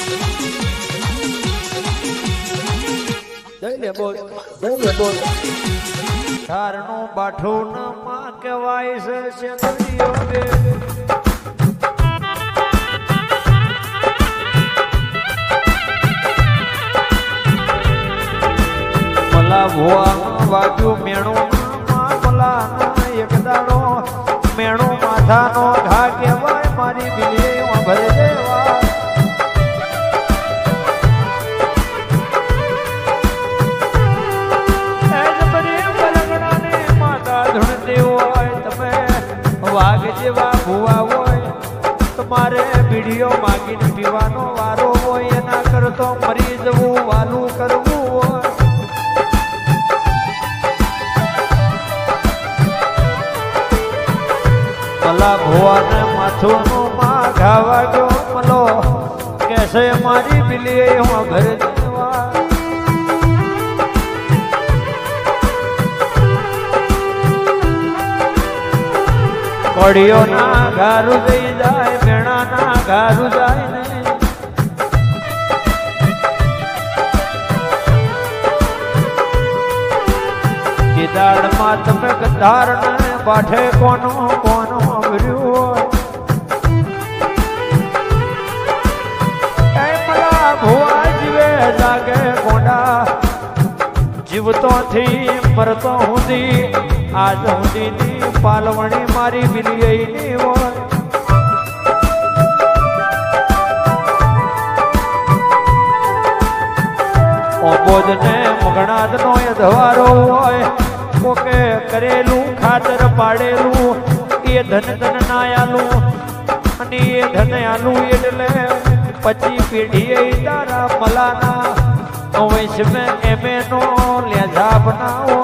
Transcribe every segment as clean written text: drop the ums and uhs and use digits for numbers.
ધારનું બાઠું ન માં કહેવાય છે નદીઓ બે મલા ભુવા વાગ્યું મેણું માં મલા એક દાડો મેણું માથાનો ઘા કહેવાય મારી બિલીએ ભરે દેવા વાઘ જેવા ભુવા હોય તમારે બીડીઓ માગીને પીવાનો વારો હોય એના કરતો મરી જવું વાલું કરવું હોય મલા ભુવાને માથું માં ઘાવા ગયો મલો કેસે મારી બિલીએ હું ઘરે દેવા કોડિયો ના ઘારું જઈ જાય મેણા ના ઘારું જાય ને કિદાડ માં તમે ગધાર ને બાઠે કોનો કોનો વર્યું હોય મલા ભુવા જીવે જાગે કોડા જીવતો થી મરતો હુંદી આજ હુંદીની પાલવણી મારી બિલીની હોય ઓબોદ ને મગણાદ નો અધવારો હોય કોકે કરેલું ખાતર પાડેલું એ ધન ધન ના આલું અને એ ધન આલું એટલે 25 પેઢીએ તારા મલાના વૈશ મેં એમે નો લેજા બનાવો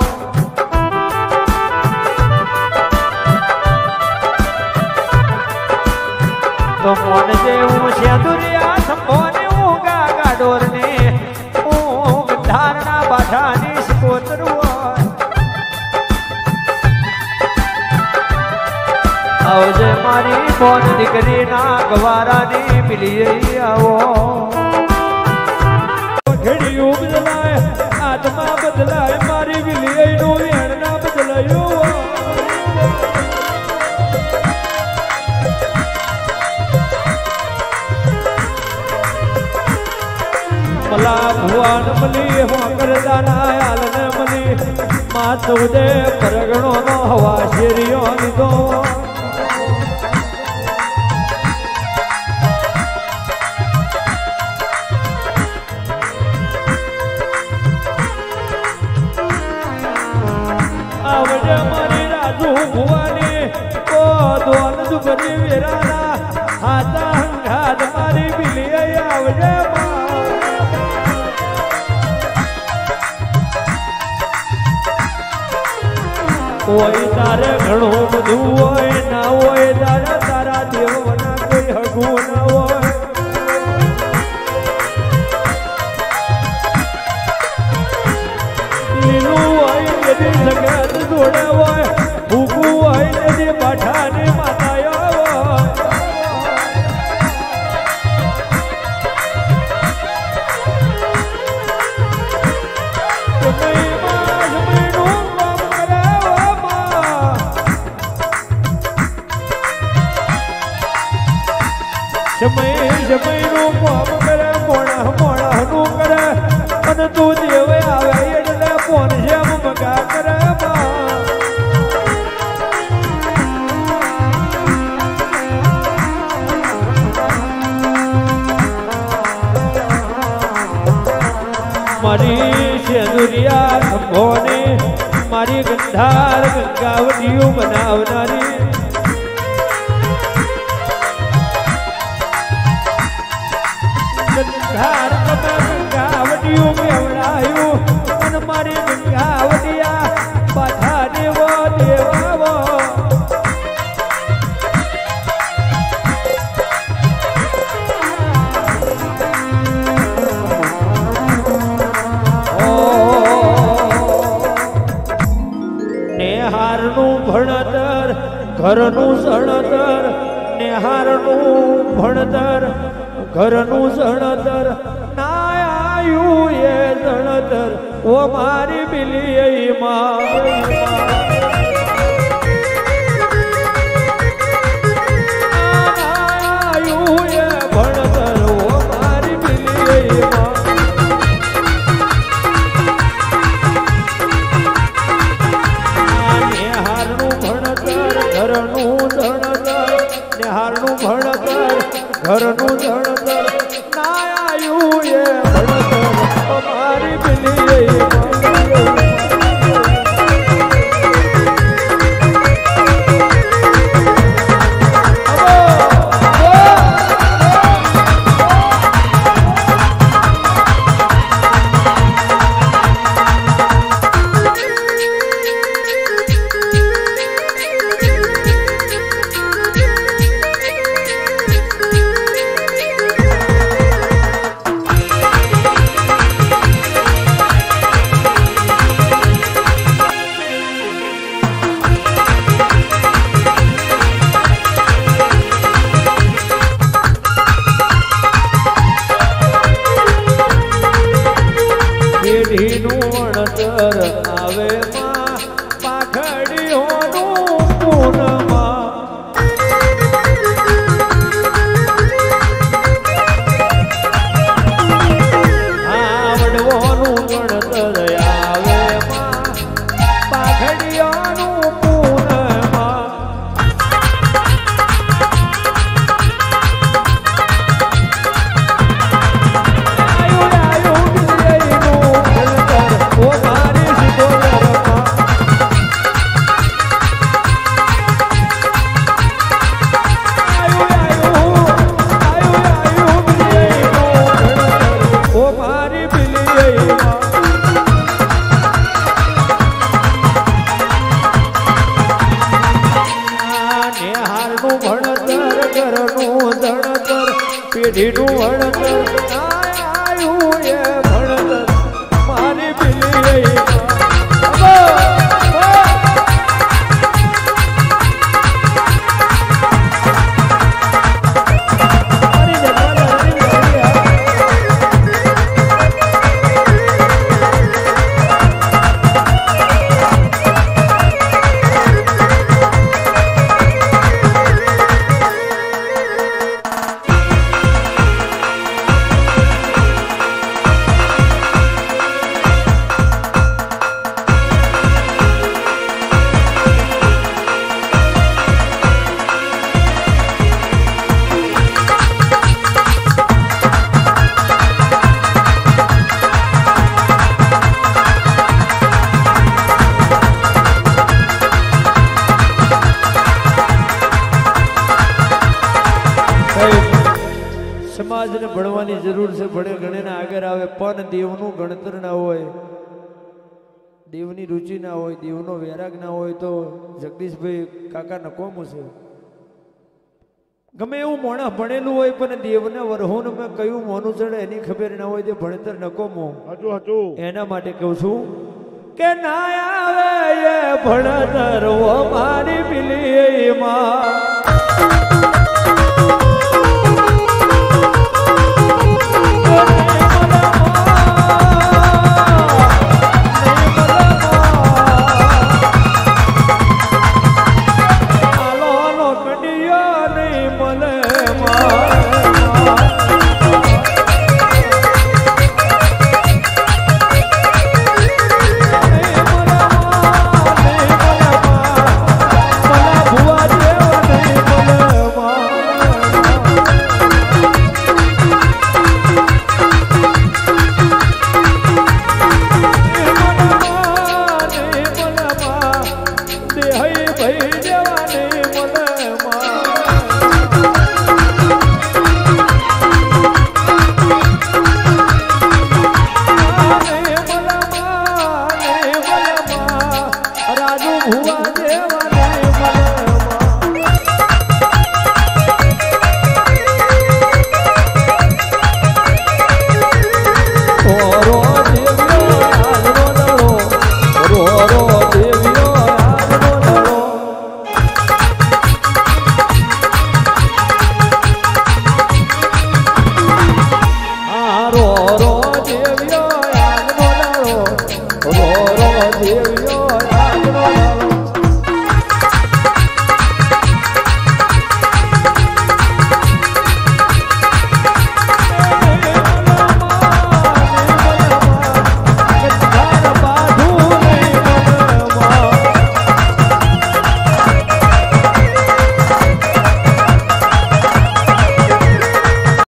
તો મોન જેવું છે દુનિયા સંભોને ઊંઘા ગાડોર ને ઊંઘ ધારણા બાઠાની સ્કોતર આવજે મારી બોન દીકરી ના ગવારાની બિલીએ આવો ઘડિયું બદલાય આત્મા બદલાય મારી બિલીએ નું વેણ ના બદલાયું મલા ભુવાન મલી કરદાના આલને મલી માથુદે પરગણો નો હવા શેરીઓ લીધો આવજે મારી રાજુ ભુવાની ઓ દોન દુબરી વેરાના હાથા હંગાત મારી બિલીએ આવજે કોઈ તારે ઘણું બધું હોય ના હોય તારા તારા દેવના કોઈ હગું ના હોય લીલું હોય તેથી જગત જોડે હોય ભૂખું હોય તેથી બાઠાની માતાયો હોય સમય નું કોમ કરે મોણા મોણા નું કરે અને તું દેવ આવે એટલે કોણ જેમ મગા કરે મારી સેદુરિયા ખંભોને મારી ગંધાર ગંગાવટીયું બનાવનારી ગંધાર ગંગાવટીયું કેવડાયું અને મારી ગંગાવટિયા પાછા દેવો દેવાવો નેહારનું ભણતર ઘરનું સણતર નેહારનું ભણતર ઘરનું જણતર ના આયું એ જણતર ઓ મારી બિલી માં ઘરનું જણતર ના આયું એ ભણતર મારી બિલી આવે માં પાખડીઓનું પૂનમાં આવડવાનું ગણતર આવે માં પાખડીઓનું પૂનમાં પેઢીનું ભણતર આયું એ ભણતર મારી બિલી સમાજને ભણવાની જરૂર છે, ભણે ગણે આગળ આવે, પણ દેવનું ગણતર ના હોય, દેવની રુચિ ના હોય, દેવનો વૈરાગ ના હોય તો જગદીશભાઈ કાકા નકોમું છે. ગમે એવું મોણા ભણેલું હોય પણ દેવને વરહોન મેં કયું મોનું ચડે એની ખબર ના હોય તે ભણતર નકોમો. એના માટે કહું છું કે ના આવે એ ભણતર ઓ મારી બિલી માં મોરો